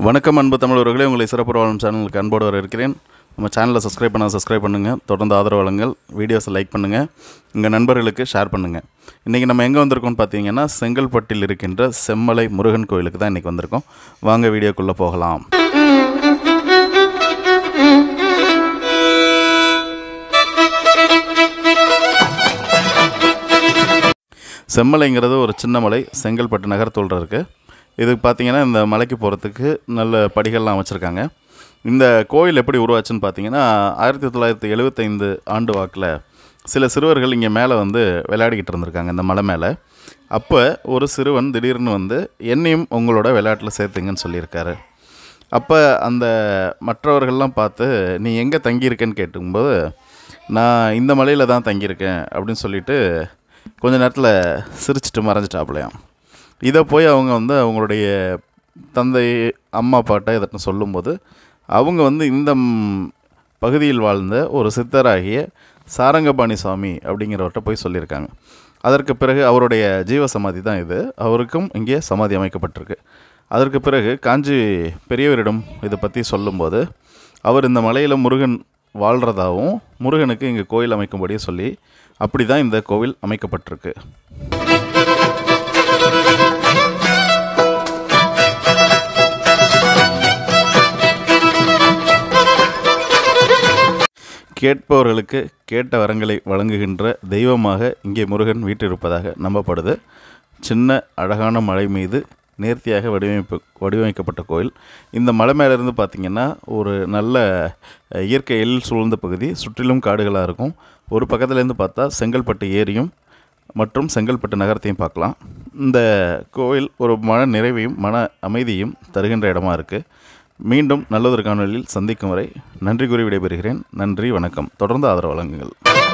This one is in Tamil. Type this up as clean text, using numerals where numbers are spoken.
வணக்கம் அன்பு தமிழர்களே, உங்களை சிறப்பு வாழும் சேனலுக்கு அன்போடு வரவேற்கிறேன். நம்ம சேனலை சப்ஸ்கிரைப் பண்ணுங்கள். தொடர்ந்து ஆதரவு வழங்குங்கள். வீடியோஸை லைக் பண்ணுங்கள். உங்கள் நண்பர்களுக்கு ஷேர் பண்ணுங்கள். இன்றைக்கி நம்ம எங்கே வந்திருக்கோம்னு பார்த்தீங்கன்னா, செங்கல்பட்டில் இருக்கின்ற செம்மலை முருகன் கோயிலுக்கு தான் இன்றைக்கி வந்திருக்கோம். வாங்க வீடியோக்குள்ளே போகலாம். செம்மலைங்கிறது ஒரு சின்ன மலை, செங்கல்பட்டு நகரத்தோடு இருக்குது. இதுக்கு பார்த்திங்கன்னா, இந்த மலைக்கு போகிறதுக்கு நல்ல படிகள்லாம் வச்சுருக்காங்க. இந்த கோயில் எப்படி உருவாச்சுன்னு பார்த்தீங்கன்னா, 1975 ஆண்டு வாக்கில் சில சிறுவர்கள் இங்கே மேலே வந்து விளையாடிக்கிட்டு இருந்திருக்காங்க இந்த மலை மேலே. அப்போ ஒரு சிறுவன் திடீர்னு வந்து என்னையும் உங்களோட விளையாட்டில் சேர்த்துங்கன்னு சொல்லியிருக்காரு. அப்போ அந்த மற்றவர்கள்லாம் பார்த்து, நீ எங்கே தங்கியிருக்கேன்னு கேட்டுக்கும்போது, நான் இந்த மலையில் தான் தங்கியிருக்கேன் அப்படின்னு சொல்லிட்டு கொஞ்ச நேரத்தில் சிரிச்சிட்டு மறைஞ்சிட்டாப்புலையாம். இதை போய் அவங்க வந்து அவங்களுடைய தந்தை அம்மா அப்பாட்ட இதற்கு சொல்லும்போது, அவங்க வந்து இந்த பகுதியில் வாழ்ந்த ஒரு சித்தராகிய சாரங்கபாணி சுவாமி அப்படிங்கிறவர்கிட்ட போய் சொல்லியிருக்காங்க. அதற்கு பிறகு அவருடைய ஜீவ சமாதி தான் இது. அவருக்கும் இங்கே சமாதி அமைக்கப்பட்டிருக்கு. அதற்கு பிறகு காஞ்சி பெரியவரிடம் இதை பற்றி சொல்லும்போது, அவர் இந்த மலையில் முருகன் வாழ்கிறதாகவும் முருகனுக்கு இங்கே கோயில் அமைக்கும்படியே சொல்லி அப்படி தான் இந்த கோவில் அமைக்கப்பட்டிருக்கு. கேட்பவர்களுக்கு கேட்ட வரங்களை வழங்குகின்ற தெய்வமாக இங்கே முருகன் வீற்றிருப்பதாக நம்பப்படுது. சின்ன அழகான மலை மீது நேர்த்தியாக வடிவமைக்கப்பட்ட கோயில். இந்த மலை மேலேருந்து பார்த்திங்கன்னா, ஒரு நல்ல இயற்கையில் சூழ்ந்த பகுதி, சுற்றிலும் காடுகளாக இருக்கும். ஒரு பக்கத்துலேருந்து பார்த்தா செங்கல்பட்டு ஏரியும் மற்றும் செங்கல்பட்டு நகரத்தையும் பார்க்கலாம். இந்த கோயில் ஒரு மன நிறைவையும் மன அமைதியும் தருகின்ற இடமா இருக்குது. மீண்டும் நல்லதொரு காணொலியில் சந்திக்கும் வரை நன்றி கூறி விடைபெறுகிறேன். நன்றி, வணக்கம். தொடர்ந்து ஆதரவு வழங்குங்கள்.